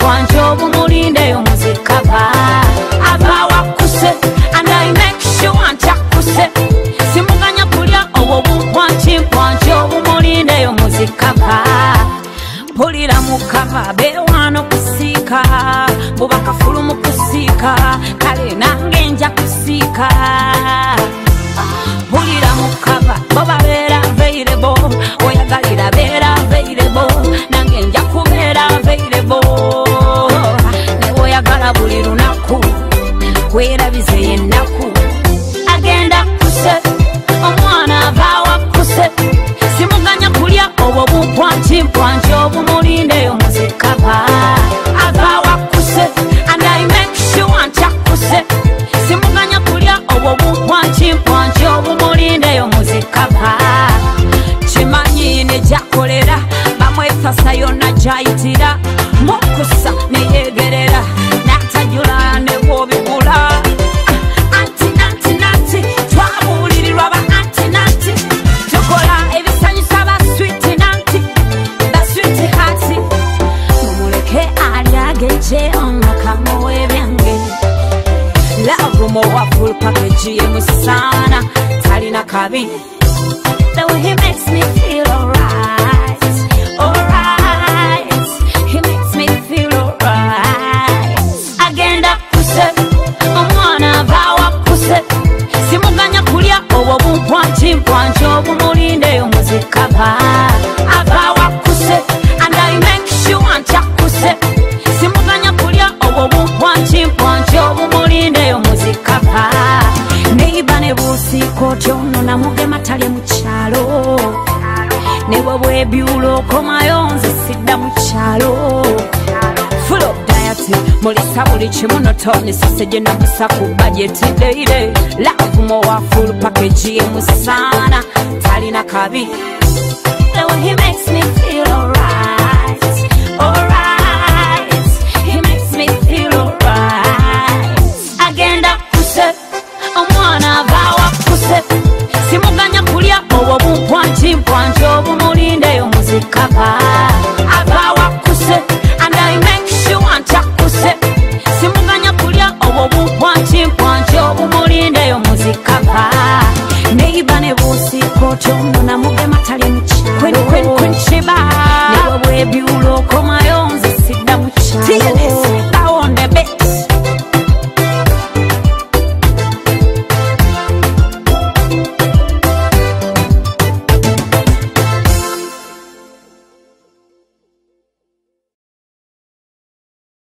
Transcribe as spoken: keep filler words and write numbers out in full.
chimpwanje obumulinde omuzikaba ava wakuse and I make sure ntakuse simuganya kulya obwo bumpwa chimpwanje obumulinde omuzikaba pulira mukaba bewano kusika bubaka fulumu kusika kale nange nja kusika pulira mukaba boba beera available oyagalira beera available nange nja kubeera available ne oyagala buli lunaku werabize yennaku agenda kuse omwana avawa kuse simuganya kulya obwo bumpwa chimpwanje obumulinde omuzikaba avawa kuse and I make sure ntakuse simuganya kulya obwo bumpwa chimpwanje obumulinde omuzikaba chimanyi ne jakolera bamwefasa yonna jayitira mukusa neyegerera natajula ne bwobigula anti nanti nanti twabulirirwa ba anti nanti tukola ebisanyusa ba sweet nanti ba sweet hati mumuleke alyageje omukamo w'ebyange love mo wa full package yemusana talina kabi the way he makes me feel alright alright he makes me feel alright agenda kuse omwana vawa kuse simuganya kulya obwo bumpwa chimpwanje obumulinde omuzikaba avawa kuse and I make sure ntakuse simuganya kulya obwo bumpwa chimpwanje obumulinde omuzikaba neiba ne busiko tyono namugema talye mukyalo nebwe bwebyulo komayo nze sidda mukyalo full of diet mulisa buli kimu notoni sausage nabusa ku budget daily love mo wa full package yemusana talina kabi the way he makes me feel alright